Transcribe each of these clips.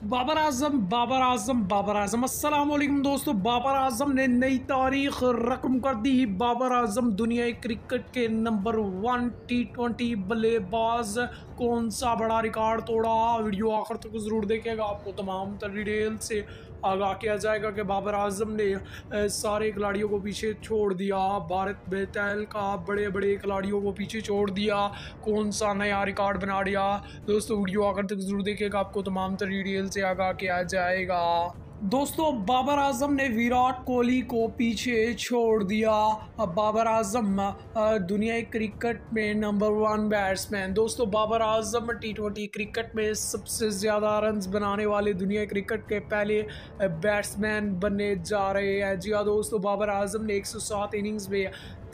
बाबर आजम अस्सलाम वालेकुम दोस्तों। बाबर आजम ने नई तारीख रकम कर दी। बाबर आजम दुनिया क्रिकेट के नंबर 1 T20 बल्लेबाज कौन सा बड़ा रिकॉर्ड तोड़ा। वीडियो आखिर तक जरूर देखिएगा, आपको तमाम तर डिटेल से आगाह किया जाएगा कि बाबर आजम ने सारे खिलाड़ियों को पीछे छोड़ दिया। भारत बेताल का बड़े बड़े खिलाड़ियों को पीछे छोड़ दिया, कौन सा नया रिकॉर्ड बना दिया। दोस्तों वीडियो आखिर तक जरूर देखिएगा, आपको तमाम तर डिटेल से आगाह किया जाएगा। दोस्तों बाबर आजम ने विराट कोहली को पीछे छोड़ दिया। अब बाबर आजम दुनिया क्रिकेट में नंबर 1 बैट्समैन। दोस्तों बाबर आजम T20 क्रिकेट में सबसे ज़्यादा रन्स बनाने वाले दुनिया क्रिकेट के पहले बैट्समैन बनने जा रहे हैं। जी हाँ दोस्तों, बाबर आजम ने 107 इनिंग्स में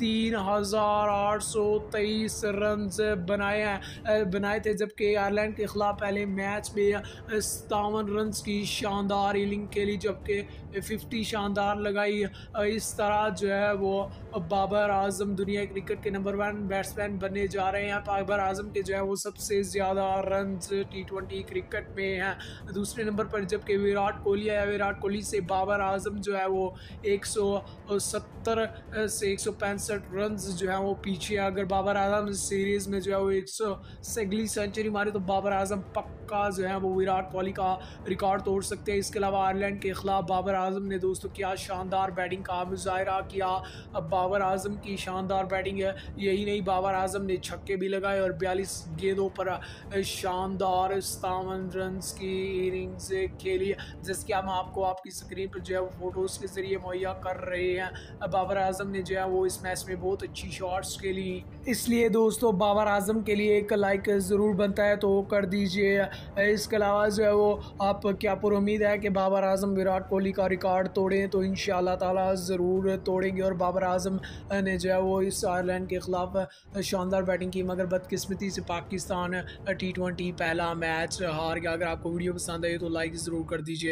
3823 रन बनाए थे, जबकि आयरलैंड के खिलाफ पहले मैच में 57 रन की शानदार इनिंग खेली, जबकि 50 शानदार लगाई। इस तरह जो है वो बाबर आजम दुनिया क्रिकेट के नंबर 1 बैट्समैन बनने जा रहे हैं। बाबर आजम के जो है वो सबसे ज़्यादा रन T20 क्रिकेट में हैं। दूसरे नंबर पर जबकि विराट कोहली है। विराट कोहली से बाबर आजम जो है वो 170 से 165 रन जो है वो पीछे। अगर बाबर आजम सीरीज में जो है वो 100 से अगली सेंचुरी मारे तो बाबर आजम पक्का जो है वो विराट कोहली का रिकॉर्ड तोड़ सकते हैं। इसके अलावा आयरलैंड के खिलाफ बाबर आजम ने दोस्तों क्या शानदार बैटिंग का मुजाहरा किया। अब बाबर आजम की शानदार बैटिंग है, यही नहीं बाबर आजम ने छक्के भी लगाए और 42 गेंदों पर शानदार 57 रन की इनिंग्स खेली, जिसके हम आपको आपकी स्क्रीन पर जो है वो फोटोज़ के जरिए मुहैया कर रहे हैं। बाबर आजम ने जो है वो इस मैच में बहुत अच्छी शॉट्स खेली, इसलिए दोस्तों बाबर आजम के लिए एक लाइक ज़रूर बनता है तो कर दीजिए। इसके अलावा जो है वो आप क्या पुरुम्मीद है कि बाबर आजम विराट कोहली का रिकॉर्ड तोड़ें, तो इंशाल्लाह ताला ज़रूर तोड़ेंगे। और बाबर आजम ने जो है वो इस आयरलैंड के ख़िलाफ़ शानदार बैटिंग की, मगर बदकिस्मती से पाकिस्तान T20 पहला मैच हार गया। अगर आपको वीडियो पसंद आए तो लाइक ज़रूर कर दीजिए।